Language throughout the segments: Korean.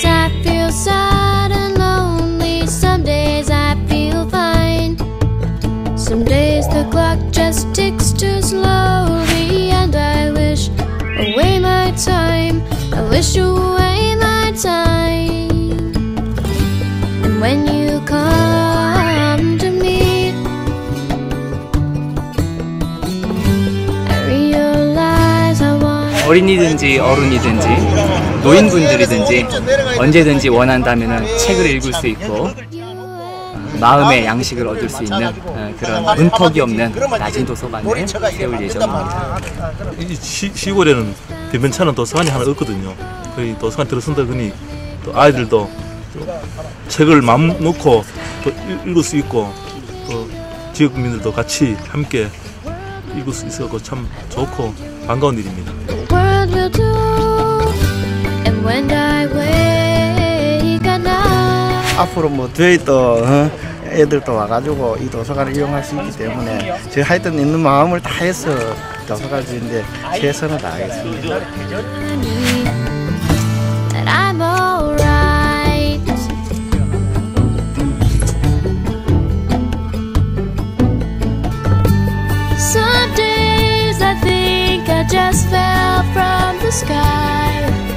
days I feel sad and lonely, some days I feel fine. Some days the clock just ticks too slowly, and I wish away my time. I wish away my time. And when you come to me, I realize I want. 어린이든지 어른이든지 노인분들이든지 언제든지 원한다면 책을 읽을 수 있고 마음의 양식을 얻을 수 있는 그런 문턱이 없는 낮은 도서관을 세울 예정입니다. 이 시골에는 변변찮은 도서관이 하나 없거든요. 거의 도서관 들어선다 보니 또 아이들도 또 책을 마음 놓고 또 읽을 수 있고 또 지역 국민들도 같이 함께 읽을 수 있어서 참 좋고 반가운 일입니다. 앞으로 뭐 저희 또 애들도 와가지고 이 도서관을 이용할 수 있기 때문에 제가 하여튼 있는 마음을 다해서 도서관을 주는데 최선을 다하겠습니다. Some days I think I just fell from the sky.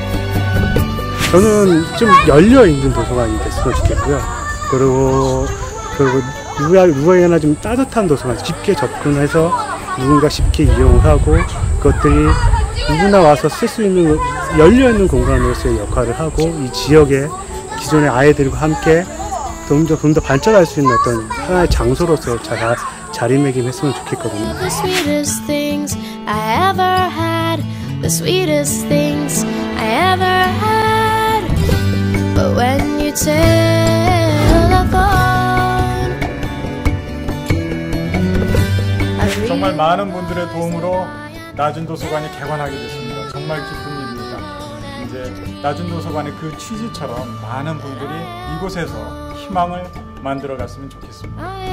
저는 좀 열려 있는 도서관이 됐으면 좋겠고요. 그리고 누구에게나 좀 따뜻한 도서관, 쉽게 접근해서 누군가 쉽게 이용하고 그것들이 누구나 와서 쓸 수 있는 열려 있는 공간으로서의 역할을 하고 이 지역의 기존의 아이들과 함께 좀 더 발전할 수 있는 어떤 하나의 장소로서 자리매김했으면 좋겠거든요. The sweetest things I ever had, the sweetest things I ever had. But when you telephone, 정말 많은 분들의 도움으로 낮은 도서관이 개관하게 됐습니다. 정말 기쁜 일입니다. 이제 낮은 도서관의 그 취지처럼 많은 분들이 이곳에서 희망을 만들어 갔으면 좋겠습니다.